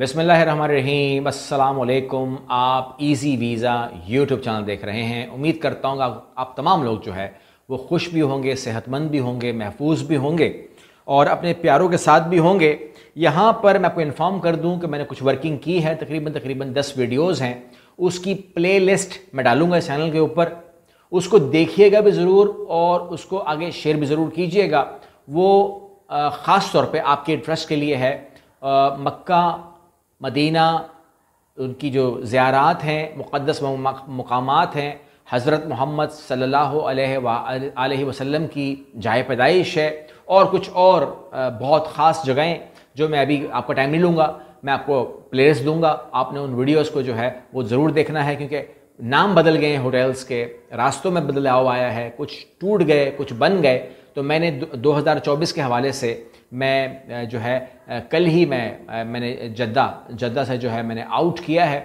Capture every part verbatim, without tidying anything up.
बिस्मिल्लाहिर्रहमानिर्रहीम, अस्सलाम वालेकुम। आप इजी वीज़ा यूट्यूब चैनल देख रहे हैं। उम्मीद करता हूँ आप तमाम लोग जो है वो खुश भी होंगे, सेहतमंद भी होंगे, महफूज भी होंगे और अपने प्यारों के साथ भी होंगे। यहाँ पर मैं आपको इन्फॉर्म कर दूँ कि मैंने कुछ वर्किंग की है, तकरीबन तकरीबन दस वीडियोज़ हैं। उसकी प्ले लिस्ट मैं डालूँगा इस चैनल के ऊपर, उसको देखिएगा भी ज़रूर और उसको आगे शेयर भी ज़रूर कीजिएगा। वो ख़ास तौर पे आपके इंटरेस्ट के लिए है। आ, मक्का मदीना, उनकी जो ज़ियारात हैं, मुक़द्दस मुक़ामात हैं, हज़रत मोहम्मद सल्लल्लाहु अलैहि वसल्लम की जाए पैदाइश है और कुछ और बहुत ख़ास जगहें जो मैं अभी आपका टाइम नहीं लूँगा, मैं आपको प्लेलिस्ट दूँगा। आपने उन वीडियोज़ को जो है वो ज़रूर देखना है, क्योंकि नाम बदल गए हैं होटल्स के, रास्तों में बदलाव आया है, कुछ टूट गए, कुछ बन गए। तो मैंने दो हज़ार चौबीस के हवाले से मैं जो है कल ही मैं मैंने जद्दा जद्दा से जो है मैंने आउट किया है।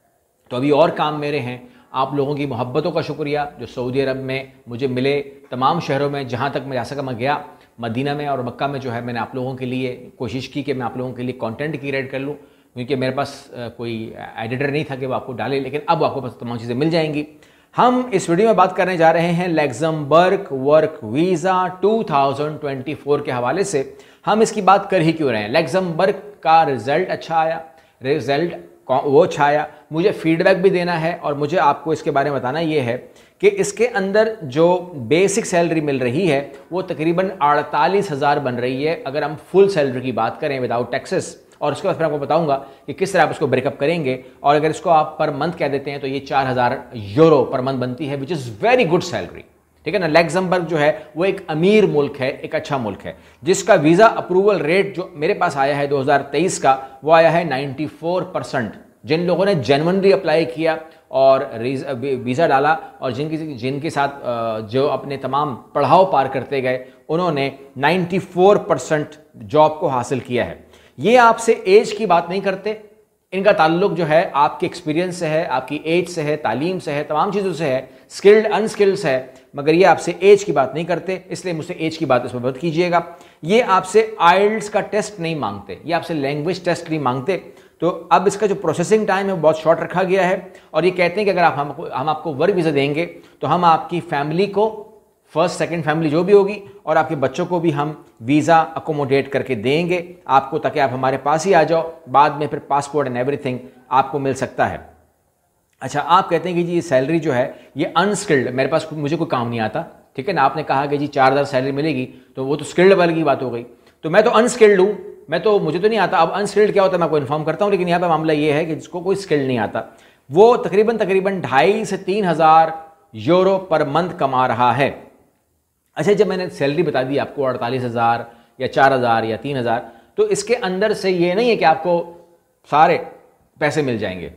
तो अभी और काम मेरे हैं। आप लोगों की मोहब्बतों का शुक्रिया जो सऊदी अरब में मुझे मिले, तमाम शहरों में जहाँ तक मैं जा सका मैं गया। मदीना में और मक्का में जो है मैंने आप लोगों के लिए कोशिश की कि मैं आप लोगों के लिए कंटेंट क्रिएट कर लूँ, क्योंकि मेरे पास कोई एडिटर नहीं था कि वो आपको डाले, लेकिन अब आपको पास तमाम चीज़ें मिल जाएंगी। हम इस वीडियो में बात करने जा रहे हैं लग्जमबर्ग वर्क वीज़ा दो हज़ार चौबीस के हवाले से। हम इसकी बात कर ही क्यों रहे हैं? लग्जमबर्ग का रिज़ल्ट अच्छा आया, रिज़ल्ट वो अच्छा आया, मुझे फीडबैक भी देना है और मुझे आपको इसके बारे में बताना ये है कि इसके अंदर जो बेसिक सैलरी मिल रही है वो तकरीबन अड़तालीस हज़ार बन रही है अगर हम फुल सैलरी की बात करें विदाउट टैक्सेस। और उसके बाद फिर आपको बताऊंगा कि किस तरह आप इसको ब्रेकअप करेंगे। और अगर इसको आप पर मंथ कह देते हैं तो ये चार हज़ार यूरो पर मंथ बनती है, which is very good salary. ठीक है ना। लग्जमबर्ग जो है वो एक अमीर मुल्क है, एक अच्छा मुल्क है, जिसका वीज़ा अप्रूवल रेट जो मेरे पास आया है दो हज़ार तेईस का वो आया है चौरानवे परसेंट। जिन लोगों ने जेन्युइनली अप्लाई किया और वीज़ा डाला और जिनकी जिनके साथ जो अपने तमाम पढ़ाव पार करते गए उन्होंने चौरानवे परसेंट जॉब को हासिल किया है। ये आपसे एज की बात नहीं करते, इनका ताल्लुक जो है आपके एक्सपीरियंस से है, आपकी एज से है, तालीम से है, तमाम चीज़ों से है, स्किल्ड अनस्किल्ड से है, मगर ये आपसे एज की बात नहीं करते, इसलिए मुझसे एज की बात इसमें मत कीजिएगा। ये आपसे आइल्स का टेस्ट नहीं मांगते, ये आपसे लैंग्वेज टेस्ट नहीं मांगते। तो अब इसका जो प्रोसेसिंग टाइम है वो बहुत शॉर्ट रखा गया है और ये कहते हैं कि अगर आप हमको हम आपको वर्क वीज़ा देंगे तो हम आपकी फैमिली को, फर्स्ट सेकंड फैमिली जो भी होगी, और आपके बच्चों को भी हम वीज़ा अकोमोडेट करके देंगे आपको, ताकि आप हमारे पास ही आ जाओ। बाद में फिर पासपोर्ट एंड एवरीथिंग आपको मिल सकता है। अच्छा, आप कहते हैं कि जी ये सैलरी जो है ये अनस्किल्ड, मेरे पास मुझे कोई काम नहीं आता। ठीक है ना। आपने कहा कि जी चार हज़ार सैलरी मिलेगी तो वो तो स्किल्ड वाले की बात हो गई। तो मैं तो अनस्किल्ड हूँ, मैं तो मुझे तो नहीं आता। अब अनस्किल्ड क्या होता है मैं आपको इन्फॉर्म करता हूँ, लेकिन यहाँ पर मामला ये है कि जिसको कोई स्किल्ड नहीं आता वो तकरीबन तकरीबन ढाई से तीन हज़ार यूरो पर मंथ कमा रहा है। अच्छा, जब मैंने सैलरी बता दी आपको अड़तालीस हज़ार या चार हज़ार या तीन हज़ार, तो इसके अंदर से ये नहीं है कि आपको सारे पैसे मिल जाएंगे।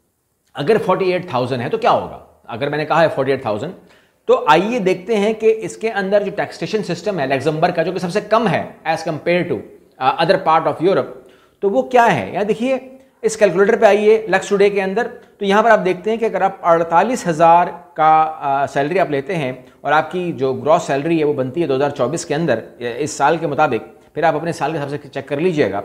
अगर अड़तालीस हज़ार है तो क्या होगा? अगर मैंने कहा है अड़तालीस हज़ार, तो आइए देखते हैं कि इसके अंदर जो टैक्सेशन सिस्टम है लग्जमबर्ग का, जो कि सबसे कम है as compare to other part of Europe, तो वो क्या है। यहाँ देखिए, इस कैलकुलेटर पे आइए लक्स टुडे के अंदर, तो यहाँ पर आप देखते हैं कि अगर आप अड़तालीस हज़ार का सैलरी आप लेते हैं और आपकी जो ग्रॉस सैलरी है वो बनती है दो हज़ार चौबीस के अंदर इस साल के मुताबिक, फिर आप अपने साल के हिसाब से चेक कर लीजिएगा,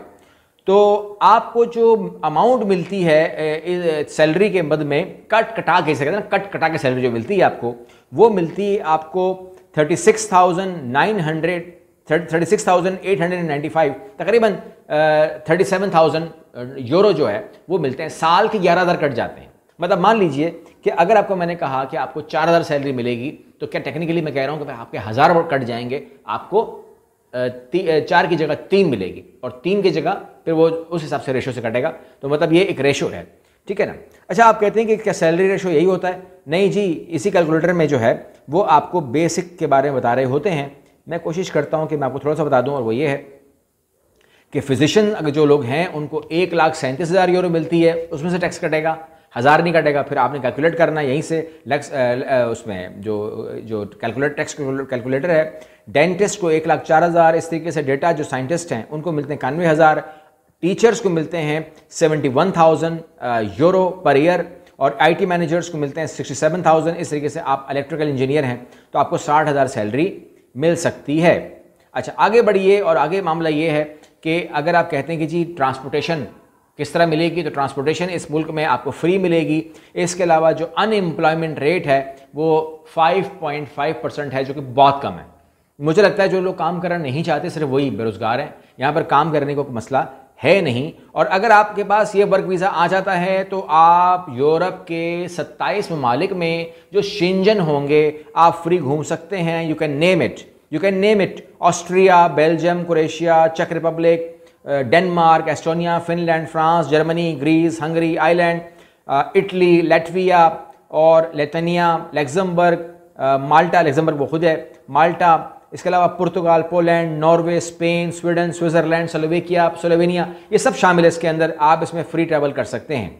तो आपको जो अमाउंट मिलती है सैलरी के मद में कट कटा के, कहते हैं ना, कट कटा के सैलरी जो मिलती है आपको, वो मिलती है आपको thirty six thousand nine hundred thirty six thousand eight hundred ninety five, तकरीबन थर्टी सेवन थाउजेंड यूरो जो है वो मिलते हैं। साल के ग्यारह हज़ार कट जाते हैं। मतलब मान लीजिए कि अगर आपको मैंने कहा कि आपको चार हज़ार सैलरी मिलेगी, तो क्या टेक्निकली मैं कह रहा हूँ कि आपके हज़ार कट जाएंगे, आपको चार की जगह तीन मिलेगी और तीन की जगह फिर वो उस हिसाब से रेशो से कटेगा। तो मतलब ये एक रेशो है। ठीक है ना। अच्छा, आप कहते हैं कि क्या सैलरी रेशो यही होता है? नहीं जी, इसी कैलकुलेटर में जो है वो आपको बेसिक के बारे में बता रहे होते हैं। मैं कोशिश करता हूँ कि मैं आपको थोड़ा सा बता दूँ, और वो ये है कि फिजिशियन अगर जो लोग हैं उनको एक लाख सैंतीस हज़ार यूरो मिलती है, उसमें से टैक्स कटेगा, हज़ार नहीं कटेगा। फिर आपने कैलकुलेट करना है यहीं से लैक्स उसमें जो जो कैलकुलेट टैक्स कैलकुलेटर है। डेंटिस्ट को एक लाख चार हज़ार, इस तरीके से डेटा जो साइंटिस्ट हैं उनको मिलते हैं इक्यानवे हज़ार, टीचर्स को मिलते हैं seventy one thousand euro per year, और आईटी मैनेजर्स को मिलते हैं सिक्सटी सेवन थाउजेंड। इस तरीके से आप इलेक्ट्रिकल इंजीनियर हैं तो आपको साठ हज़ार सैलरी मिल सकती है। अच्छा, आगे बढ़िए और आगे मामला ये है कि अगर आप कहते हैं कि जी ट्रांसपोर्टेशन किस तरह मिलेगी? तो ट्रांसपोर्टेशन इस मुल्क में आपको फ्री मिलेगी। इसके अलावा जो अनएम्प्लॉयमेंट रेट है वो फाइव पॉइंट फाइव परसेंट है, जो कि बहुत कम है। मुझे लगता है जो लोग काम करना नहीं चाहते सिर्फ वही बेरोजगार हैं, यहाँ पर काम करने को कोई मसला है नहीं। और अगर आपके पास ये वर्क वीज़ा आ जाता है तो आप यूरोप के सत्ताईस ममालिक में जो शेंजन होंगे आप फ्री घूम सकते हैं। You can name it you can name it Austria, Belgium, Croatia, चेक Republic, Denmark, Estonia, Finland, France, Germany, Greece, Hungary, Iceland, Italy, Latvia और लेतनिया, लग्जमबर्ग, माल्टा, लग्जमबर्ग वो खुद है, माल्टा, इसके अलावा पुर्तगाल, Poland, Norway, Spain, Sweden, Switzerland, Slovakia, Slovenia, ये सब शामिल है इसके अंदर। आप इसमें फ्री ट्रैवल कर सकते हैं।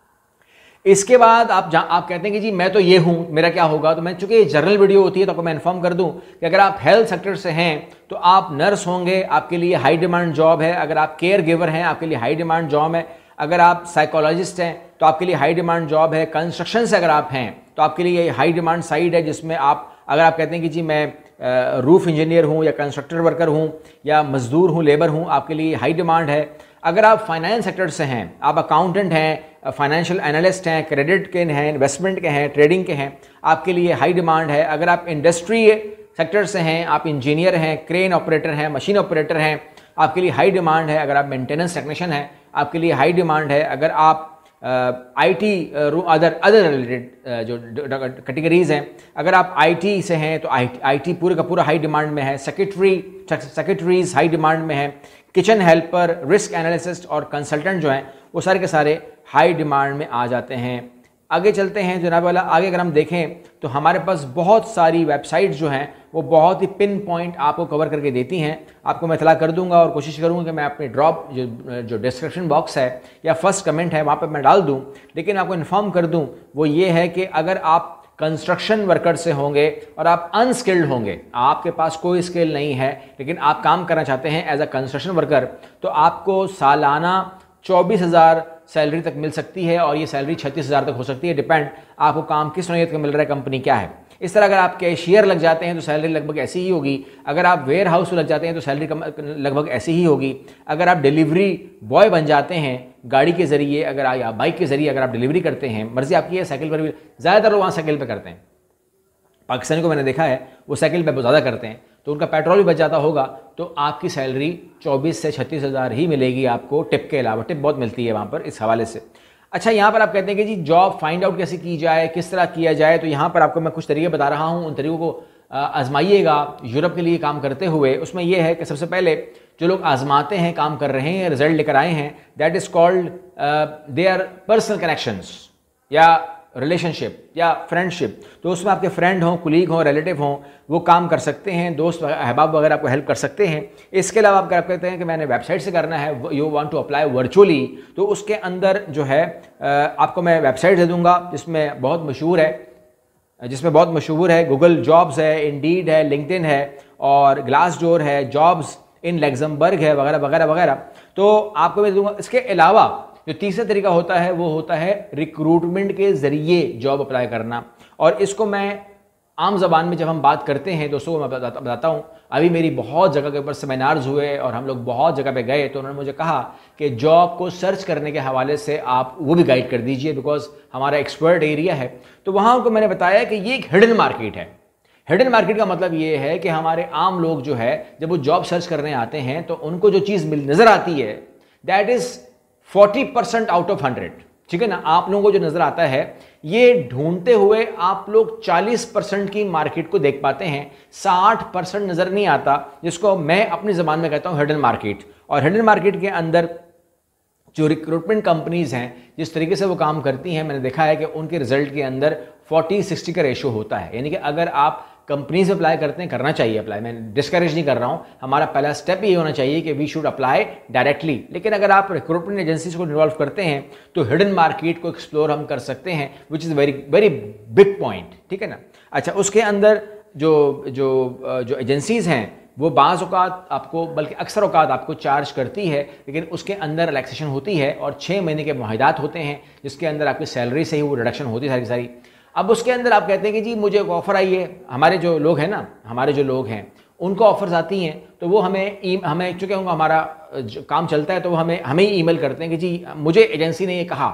इसके बाद आप आप कहते हैं कि जी मैं तो ये हूं, मेरा क्या होगा? तो मैं चूंकि ये जनरल वीडियो होती है तो आपको मैं इन्फॉर्म कर दूं कि अगर आप हेल्थ सेक्टर से हैं तो आप नर्स होंगे, आपके लिए हाई डिमांड जॉब है। अगर आप केयर गिवर हैं आपके लिए हाई डिमांड जॉब है। अगर आप साइकोलॉजिस्ट हैं तो आपके लिए हाई डिमांड जॉब है। कंस्ट्रक्शन से अगर आप हैं तो आपके लिए ये हाई डिमांड साइड है, जिसमें आप अगर आप कहते हैं कि जी मैं रूफ इंजीनियर हूँ या कंस्ट्रक्टर वर्कर हूँ या मजदूर हूँ, लेबर हूँ, आपके लिए हाई डिमांड है। अगर आप फाइनेंस सेक्टर से हैं, आप अकाउंटेंट हैं, फाइनेंशियल एनालिस्ट हैं, क्रेडिट के हैं, इन्वेस्टमेंट के हैं, ट्रेडिंग के हैं, आपके लिए हाई डिमांड है। अगर आप इंडस्ट्री सेक्टर से हैं, आप इंजीनियर हैं, क्रेन ऑपरेटर हैं, मशीन ऑपरेटर हैं, आपके लिए हाई डिमांड है। अगर आप मेंटेनेंस टेक्नीशियन हैं आपके लिए हाई डिमांड है। अगर आप आईटी अदर अदर रिलेटेड जो कैटेगरीज हैं, अगर आप आईटी से हैं तो आईटी आईटी पूरे का पूरा हाई डिमांड में है। सेक्रेटरी सेक्रेटरीज हाई डिमांड में है। किचन हेल्पर, रिस्क एनालिसिस्ट और कंसल्टेंट जो हैं वो सारे के सारे हाई डिमांड में आ जाते हैं। आगे चलते हैं जनाब वाला। आगे अगर हम देखें तो हमारे पास बहुत सारी वेबसाइट्स जो हैं वो बहुत ही पिन पॉइंट आपको कवर करके देती हैं। आपको मैं इतला कर दूंगा और कोशिश करूंगा कि मैं अपने ड्रॉप जो जो डिस्क्रिप्शन बॉक्स है या फर्स्ट कमेंट है वहाँ पर मैं डाल दूँ। लेकिन आपको इन्फॉर्म कर दूँ वो ये है कि अगर आप कंस्ट्रक्शन वर्कर से होंगे और आप अनस्किल्ड होंगे, आपके पास कोई स्किल नहीं है लेकिन आप काम करना चाहते हैं एज अ कंस्ट्रक्शन वर्कर, तो आपको सालाना चौबीस हज़ार सैलरी तक मिल सकती है और ये सैलरी छत्तीस हज़ार तक हो सकती है। डिपेंड आपको काम किस नौयत का मिल रहा है, कंपनी क्या है। इस तरह अगर आप कैशियर लग जाते हैं तो सैलरी लगभग ऐसी ही होगी। अगर आप वेयर हाउस में लग जाते हैं तो सैलरी लगभग ऐसी ही होगी। अगर आप डिलीवरी बॉय बन जाते हैं गाड़ी के ज़रिए, अगर आप या बाइक के ज़रिए अगर आप डिलीवरी करते हैं, मर्जी आपकी है, साइकिल पर भी ज़्यादातर लोग वहाँ साइकिल पर करते हैं। पाकिस्तानी को मैंने देखा है वो साइकिल पर बहुत ज़्यादा करते हैं, तो उनका पेट्रोल भी बच जाता होगा। तो आपकी सैलरी चौबीस से छत्तीस हज़ार ही मिलेगी आपको, टिप के अलावा। टिप बहुत मिलती है वहाँ पर इस हवाले से। अच्छा, यहाँ पर आप कहते हैं कि जी जॉब फाइंड आउट कैसे की जाए, किस तरह किया जाए, तो यहाँ पर आपको मैं कुछ तरीके बता रहा हूँ। उन तरीकों को आजमाइएगा यूरोप के लिए काम करते हुए। उसमें यह है कि सबसे पहले जो लोग आजमाते हैं, काम कर रहे हैं, रिजल्ट लेकर आए हैं, that is called their personal connections या रिलेशनशिप या फ्रेंडशिप। तो उसमें आपके फ्रेंड हों, कुलीग हों, रिलेटिव हों, वो काम कर सकते हैं। दोस्त अहबाब वगैरह आपको हेल्प कर सकते हैं। इसके अलावा आप कहते हैं कि मैंने वेबसाइट से करना है, you want to apply virtually, तो उसके अंदर जो है आपको मैं वेबसाइट दे दूंगा जिसमें बहुत मशहूर है जिसमें बहुत मशहूर है गूगल जॉब्स है, इंडीड है, लिंक्डइन है और ग्लासडोर है, जॉब्स इन लग्जमबर्ग है, वगैरह वगैरह वगैरह। तो आपको मैं दूंगा। इसके अलावा जो तीसरा तरीका होता है वो होता है रिक्रूटमेंट के ज़रिए जॉब अप्लाई करना। और इसको मैं आम ज़बान में जब हम बात करते हैं दोस्तों को मैं बताता, बताता हूँ। अभी मेरी बहुत जगह के ऊपर सेमिनार्स हुए और हम लोग बहुत जगह पे गए, तो उन्होंने मुझे कहा कि जॉब को सर्च करने के हवाले से आप वो भी गाइड कर दीजिए, बिकॉज हमारा एक्सपर्ट एरिया है। तो वहाँ उनको मैंने बताया कि ये एक हिडन मार्केट है। हिडन मार्केट का मतलब ये है कि हमारे आम लोग जो है जब वो जॉब सर्च करने आते हैं तो उनको जो चीज़ मिल नज़र आती है that is forty percent out of hundred, ठीक है ना। आप लोगों को जो नजर आता है ये ढूंढते हुए आप लोग चालीस परसेंट की मार्केट को देख पाते हैं, साठ परसेंट नजर नहीं आता, जिसको मैं अपनी जबान में कहता हूं हिडन मार्केट। और हिडन मार्केट के अंदर जो रिक्रूटमेंट कंपनीज हैं जिस तरीके से वो काम करती हैं, मैंने देखा है कि उनके रिजल्ट के अंदर फोर्टी सिक्सटी का रेशो होता है। यानी कि अगर आप कंपनीज अप्लाई करते हैं, करना चाहिए अप्लाई, मैं डिस्करेज नहीं कर रहा हूं। हमारा पहला स्टेप ये होना चाहिए कि वी शुड अप्लाई डायरेक्टली। लेकिन अगर आप रिक्रूटमेंट एजेंसीज को इन्वॉल्व करते हैं तो हिडन मार्केट को एक्सप्लोर हम कर सकते हैं, which is very very big point, ठीक है ना। अच्छा, उसके अंदर जो जो जो एजेंसीज हैं वो बाज़ औक़ात आपको, बल्कि अक्सर औक़ात आपको चार्ज करती है, लेकिन उसके अंदर रिलैक्सेशन होती है और छः महीने के मुआहिदात होते हैं जिसके अंदर आपकी सैलरी से ही वो रिडक्शन होती है सारी सारी। अब उसके अंदर आप कहते हैं कि जी मुझे एक ऑफ़र आई है। हमारे जो लोग हैं ना, हमारे जो लोग हैं उनको ऑफर्स आती हैं तो वो हमें ई हमें चूँकि हमारा काम चलता है तो वो हमें हमें ही ईमेल करते हैं कि जी मुझे एजेंसी ने ये कहा।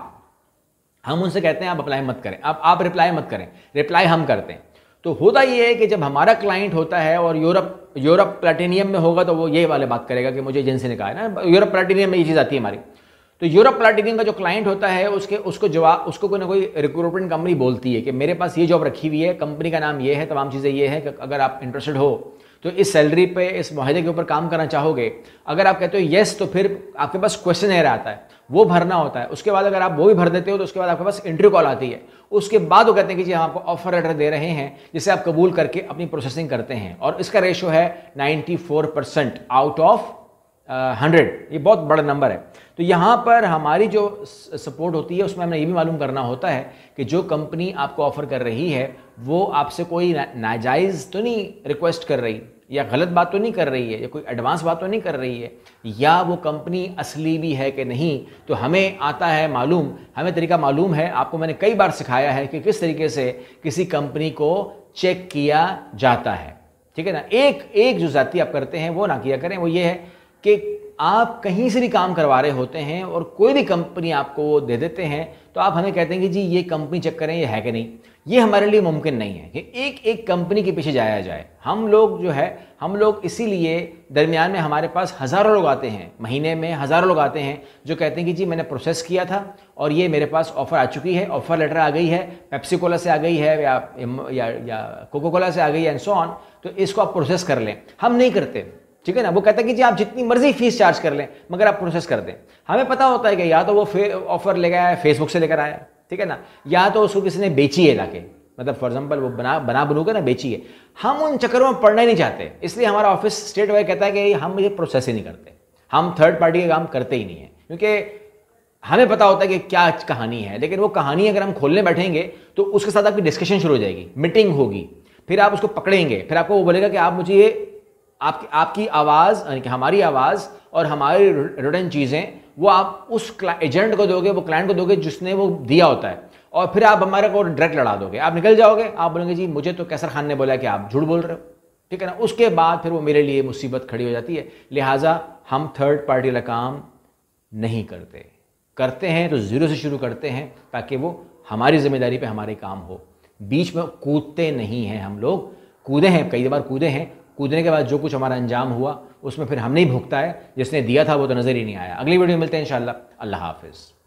हम उनसे कहते हैं आप अप्लाई मत करें, आप आप रिप्लाई मत करें, रिप्लाई हम करते हैं। तो होता ये है कि जब हमारा क्लाइंट होता है और यूरोप यूरोप प्लैटिनियम में होगा तो वो ये वाले बात करेगा कि मुझे एजेंसी ने कहा है ना, यूरोप प्लैटिनियम में ये चीज़ आती है हमारी। तो यूरोप प्लैटिनियम का जो क्लाइंट होता है उसके उसको जवाब उसको कोई ना कोई रिक्रूटमेंट कंपनी बोलती है कि मेरे पास ये जॉब रखी हुई है, कंपनी का नाम ये है, तमाम चीज़ें ये है कि अगर आप इंटरेस्टेड हो तो इस सैलरी पे इस मुआहदे के ऊपर काम करना चाहोगे। अगर आप कहते हो येस तो फिर आपके पास क्वेश्चन एयर आता है, वो भरना होता है। उसके बाद अगर आप वो भी भर देते हो तो उसके बाद आपके पास इंटरव्यू कॉल आती है। उसके बाद वो कहते हैं कि जी हम आपको ऑफर लेटर दे रहे हैं जिसे आप कबूल करके अपनी प्रोसेसिंग करते हैं। और इसका रेशो है ninety four percent out of hundred, ये बहुत बड़ा नंबर है। तो यहाँ पर हमारी जो सपोर्ट होती है उसमें हमें ये भी मालूम करना होता है कि जो कंपनी आपको ऑफ़र कर रही है वो आपसे कोई नाजायज़ तो नहीं रिक्वेस्ट कर रही, या गलत बात तो नहीं कर रही है, या कोई एडवांस बात तो नहीं कर रही है, या वो कंपनी असली भी है कि नहीं। तो हमें आता है मालूम, हमें तरीका मालूम है। आपको मैंने कई बार सिखाया है कि किस तरीके से किसी कंपनी को चेक किया जाता है, ठीक है ना। एक एक जो ज़ाती आप करते हैं वो ना किया करें। वो ये है कि आप कहीं से भी काम करवा रहे होते हैं और कोई भी कंपनी आपको वो दे देते हैं तो आप हमें कहते हैं कि जी ये कंपनी चेक करें ये है कि नहीं। ये हमारे लिए मुमकिन नहीं है कि एक एक कंपनी के पीछे जाया जाए। हम लोग जो है हम लोग इसीलिए दरमियान में हमारे पास हज़ारों लोग आते हैं, महीने में हज़ारों लोग आते हैं जो कहते हैं कि जी मैंने प्रोसेस किया था और ये मेरे पास ऑफ़र आ चुकी है, ऑफ़र लेटर आ गई है, पेप्सी कोला से आ गई है या या, या कोको कोला से आ गई है एंड सो ऑन, तो इसको आप प्रोसेस कर लें। हम नहीं करते, ठीक है ना। वो कहता है कि जी आप जितनी मर्जी फीस चार्ज कर लें मगर आप प्रोसेस कर दें। हमें पता होता है कि या तो वो ऑफर लेकर आया फेसबुक से लेकर आया, ठीक है ना, या तो उसको किसी ने बेची है लाके, मतलब फॉर एग्जांपल वो बना बना बनू के ना बेची है। हम उन चक्करों में पड़ना ही नहीं चाहते, इसलिए हमारा ऑफिस स्टेट वाइज कहता है कि हम ये प्रोसेस ही नहीं करते, हम थर्ड पार्टी का काम करते ही नहीं है, क्योंकि हमें पता होता है कि क्या कहानी है। लेकिन वो कहानी अगर हम खोलने बैठेंगे तो उसके साथ आपकी डिस्कशन शुरू हो जाएगी, मीटिंग होगी, फिर आप उसको पकड़ेंगे, फिर आपको वो बोलेगा कि आप मुझे ये आपकी आपकी आवाज़ यानी कि हमारी आवाज़ और हमारी रिटर्न चीज़ें वो आप उस एजेंट को दोगे, वो क्लाइंट को दोगे जिसने वो दिया होता है, और फिर आप हमारे को डायरेक्ट लड़ा दोगे। आप निकल जाओगे, आप बोलेंगे जी मुझे तो कैसर खान ने बोला कि आप झूठ बोल रहे हो, ठीक है ना। उसके बाद फिर वो मेरे लिए मुसीबत खड़ी हो जाती है। लिहाजा हम थर्ड पार्टी वाला काम नहीं करते, करते हैं तो ज़ीरो से शुरू करते हैं ताकि वो हमारी जिम्मेदारी पे हमारे काम हो। बीच में कूदते नहीं हैं हम लोग। कूदे हैं, कई बार कूदे हैं, कूदने के बाद जो कुछ हमारा अंजाम हुआ उसमें फिर हमने ही भुगता है, जिसने दिया था वो तो नज़र ही नहीं आया। अगली वीडियो में मिलते हैं इंशाअल्लाह। अल्लाह हाफिज़।